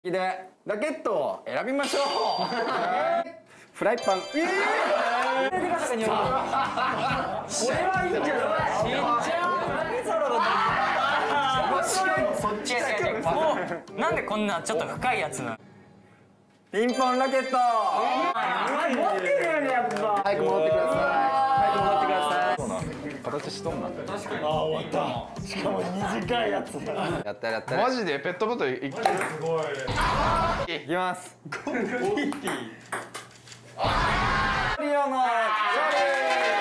でラケットを選びましょう。フライパン。これはいいんじゃない？ もうなんでこんなちょっと深いやつなの？ ピンポンラケット。持ってるよねやっぱ。早く戻ってください。早く戻ってください。そうな形しとんな。確かに。あ、終わった。しかも短いやつ。やったやった。 マジでペットボトルいける。すごい。 いきます。リオの勝利。